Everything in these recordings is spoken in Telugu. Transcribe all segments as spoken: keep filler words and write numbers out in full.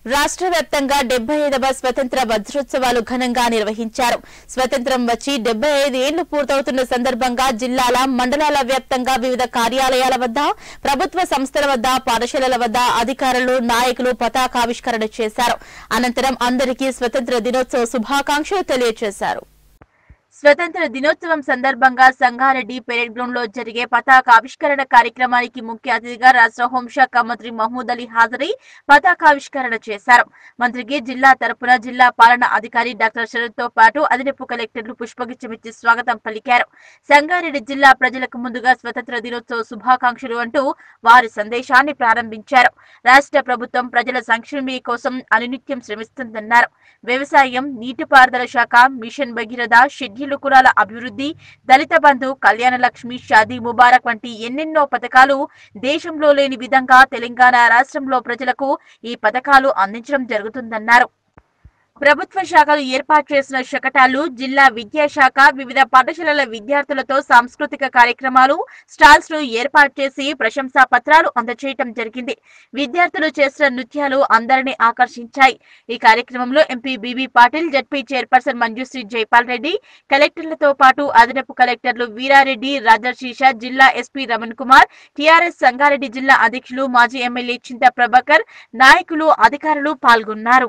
రాష్ట్ర వ్యాప్తంగా డెబ్బై ఐదవ స్వతంత్ర వజ్రోత్సవాలు ఘనంగా నిర్వహించారు. స్వతంత్రం వచ్చి డెబ్బై ఐదు ఏళ్లు పూర్తవుతున్న సందర్భంగా జిల్లాల, మండలాల వ్యాప్తంగా వివిధ కార్యాలయాల వద్ద, ప్రభుత్వ సంస్థల వద్ద, పాఠశాలల వద్ద అధికారులు, నాయకులు పతాకావిష్కరణ చేశారు. అనంతరం అందరికీ స్వతంత్ర దినోత్సవ శుభాకాంక్షలు తెలియజేశారు. స్వతంత్ర దినోత్సవం సందర్భంగా సంగారెడ్డి పెరేడ్ గ్రౌండ్ లో జరిగే పతాకావిష్కరణ కార్యక్రమానికి ముఖ్య అతిథిగా రాష్ట్ర హోంశాఖ మంత్రి మహమూద్ అలీ హాజరై పతాకావిష్కరణ చేశారు. మంత్రికి జిల్లా తరపున జిల్లా పాలనా అధికారి డాక్టర్ శరత్ తో పాటు అదనపు కలెక్టర్లు పుష్పగుచ్చమిచ్చి స్వాగతం పలికారు. సంగారెడ్డి జిల్లా ప్రజలకు ముందుగా స్వతంత్ర దినోత్సవ శుభాకాంక్షలు అంటూ వారి సందేశాన్ని ప్రారంభించారు. రాష్ట్ర ప్రభుత్వం ప్రజల సంక్షేమం కోసం అనునిత్యం శ్రమిస్తుందన్నారు. వ్యవసాయం, నీటిపారుదల శాఖ, మిషన్ భగీరథ, షెడ్యూల్ కులాల అభివృద్ధి, దళిత బంధు, కళ్యాణ లక్ష్మి, షాదీ ముబారక్ వంటి ఎన్నెన్నో పథకాలు దేశంలో లేని విధంగా తెలంగాణ రాష్ట్రంలో ప్రజలకు ఈ పథకాలు అందించడం జరుగుతుందన్నారు. ప్రభుత్వ శాఖలు ఏర్పాటు చేసిన శకటాలు, జిల్లా విద్యాశాఖ వివిధ పాఠశాలల విద్యార్థులతో సాంస్కృతిక కార్యక్రమాలు, స్టాల్స్ ను ఏర్పాటు చేసి ప్రశంసా పత్రాలు అందజేయడం జరిగింది. విద్యార్థులు చేసిన నృత్యాలు అందరినీ ఆకర్షించాయి. ఈ కార్యక్రమంలో MP BB Patil, ZP chairperson Manjushree Jaipal Reddy, కలెక్టర్లతో పాటు అదనపు కలెక్టర్లు వీరారెడ్డి, రాజర్షీష, జిల్లా ఎస్పీ రమణ్ కుమార్, టీఆర్ఎస్ సంగారెడ్డి జిల్లా అధ్యక్షులు, మాజీ ఎమ్మెల్యే చింత ప్రభాకర్, నాయకులు, అధికారులు పాల్గొన్నారు.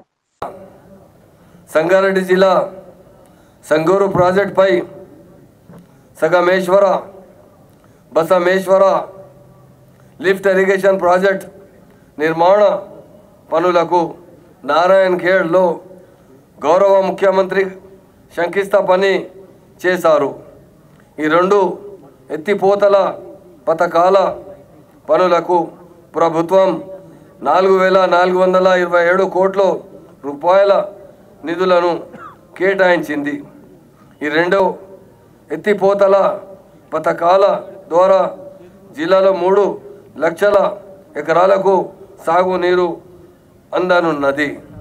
సంగారెడ్డి జిల్లా సంగూరు ప్రాజెక్టుపై Sangameshwara, Basaveshwara lift irrigation project నిర్మాణ పనులకు నారాయణ్ ఖేడ్లో గౌరవ ముఖ్యమంత్రి శంకుస్థాపన చేశారు. ఈ రెండు ఎత్తిపోతల పథకాల పనులకు ప్రభుత్వం నాలుగు వేల నాలుగు వందల ఇరవై ఏడు కోట్ల రూపాయల నిధులను కేటాయించింది. ఈ రెండో ఎత్తిపోతల పథకాల ద్వారా జిల్లాలో మూడు లక్షల ఎకరాలకు సాగునీరు అందనున్నది.